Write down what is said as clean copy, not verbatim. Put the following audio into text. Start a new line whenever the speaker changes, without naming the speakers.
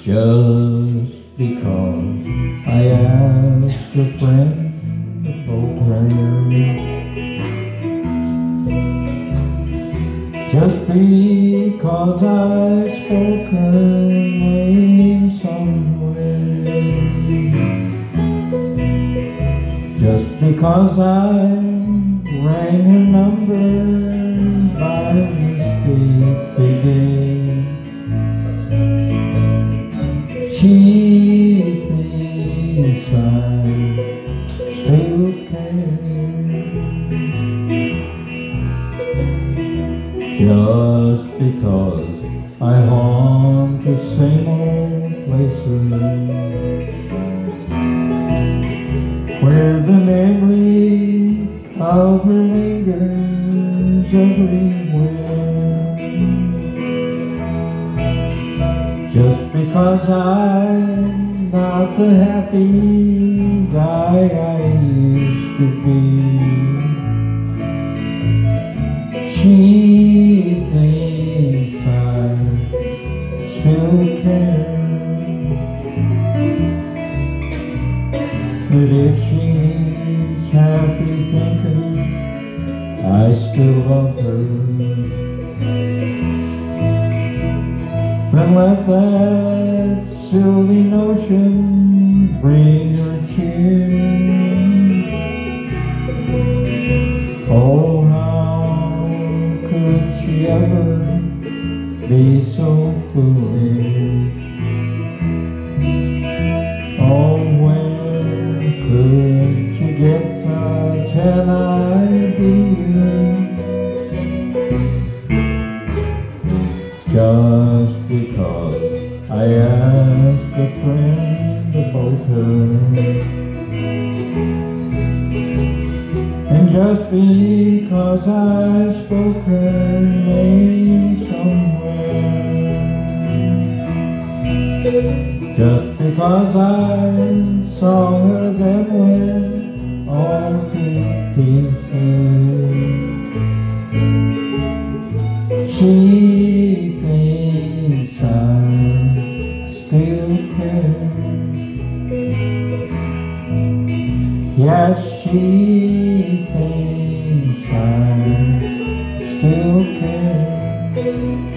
Just because I asked a friend about her, just because I spoke her name somewhere, just because I rang her number by mistake today. She thinks I still care, just because I haunt the same old places where the memory of her lingers everywhere. Just because I'm not the happy guy I used to be, she thinks I still care. But if she's happy thinking I still love her, then let that silly notion bring her cheer. Oh, how could she ever be so foolish? Oh, when could she get such an idea? Just because I asked a friend about her, and just because I spoke her name somewhere, just because I saw her then when all to pieces, she thinks I still care. Yes, she thinks I still care.